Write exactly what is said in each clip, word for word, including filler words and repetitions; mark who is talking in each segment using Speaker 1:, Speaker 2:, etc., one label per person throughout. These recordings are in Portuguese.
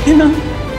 Speaker 1: Kenan.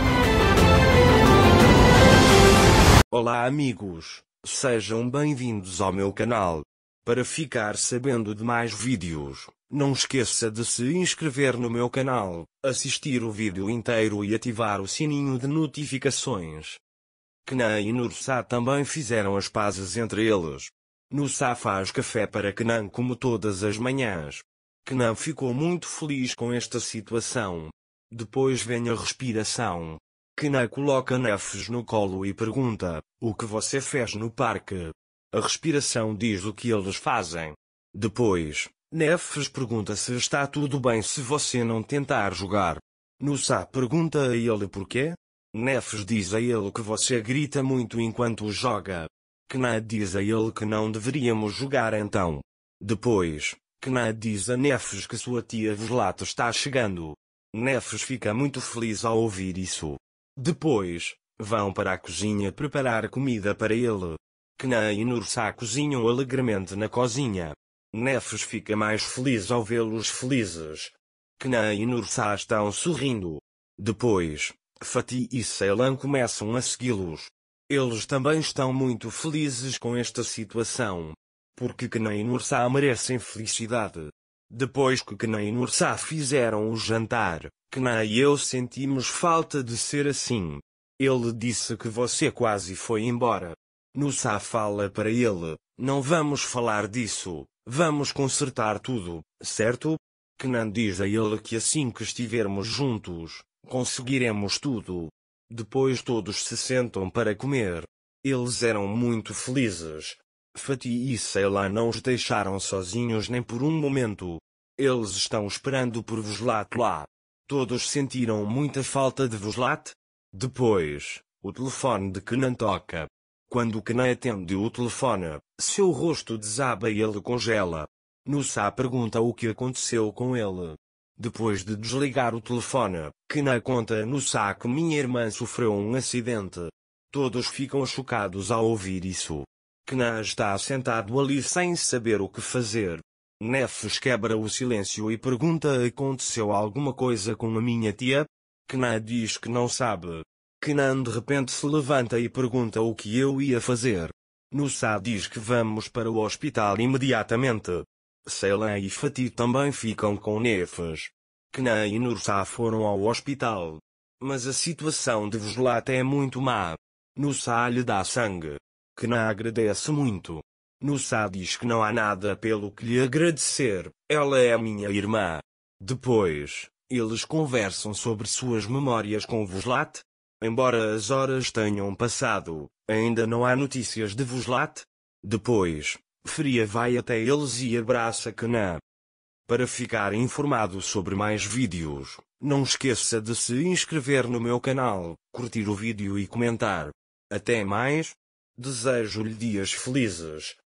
Speaker 2: Olá amigos, sejam bem-vindos ao meu canal. Para ficar sabendo de mais vídeos, não esqueça de se inscrever no meu canal, assistir o vídeo inteiro e ativar o sininho de notificações. Kenan e Nursa também fizeram as pazes entre eles. Nursa faz café para Kenan como todas as manhãs. Kenan ficou muito feliz com esta situação. Depois vem a respiração. Kenan coloca Nefes no colo e pergunta: o que você fez no parque? A respiração diz o que eles fazem. Depois, Nefes pergunta se está tudo bem se você não tentar jogar. Nursa pergunta a ele porquê. Nefes diz a ele que você grita muito enquanto joga. Kenan diz a ele que não deveríamos jogar então. Depois, Kenan diz a Nefes que sua tia Voslat está chegando. Nefes fica muito feliz ao ouvir isso. Depois, vão para a cozinha preparar comida para ele. Kenan e Nursa cozinham alegremente na cozinha. Nefes fica mais feliz ao vê-los felizes. Kenan e Nursa estão sorrindo. Depois, Fatih e Ceylan começam a segui-los. Eles também estão muito felizes com esta situação. Porque Kenan e Nursa merecem felicidade. Depois que Kenan e Nursa fizeram o jantar, Kenan e eu sentimos falta de ser assim. Ele disse que você quase foi embora. Nursa fala para ele: não vamos falar disso, vamos consertar tudo, certo? Kenan diz a ele que assim que estivermos juntos, conseguiremos tudo. Depois todos se sentam para comer. Eles eram muito felizes. Fatih e Ceylan não os deixaram sozinhos nem por um momento. Eles estão esperando por Voslat lá. Todos sentiram muita falta de Voslat. Depois, o telefone de Kenan toca. Quando Kenan atende o telefone, seu rosto desaba e ele congela. Nursa pergunta o que aconteceu com ele. Depois de desligar o telefone, Kenan conta a Nursa que minha irmã sofreu um acidente. Todos ficam chocados ao ouvir isso. Kenan está sentado ali sem saber o que fazer. Nefes quebra o silêncio e pergunta: aconteceu alguma coisa com a minha tia? Kenan diz que não sabe. Kenan de repente se levanta e pergunta o que eu ia fazer. Nursa diz que vamos para o hospital imediatamente. Ceylan e Fatih também ficam com Nefes. Kenan e Nursa foram ao hospital. Mas a situação de Voslat é muito má. Nursa lhe dá sangue. Kenan agradece muito. Nursa diz que não há nada pelo que lhe agradecer, ela é minha irmã. Depois, eles conversam sobre suas memórias com Voslat. Embora as horas tenham passado, ainda não há notícias de Voslat. Depois, Fria vai até eles e abraça Kenan. Para ficar informado sobre mais vídeos, não esqueça de se inscrever no meu canal, curtir o vídeo e comentar. Até mais. Desejo-lhe dias felizes.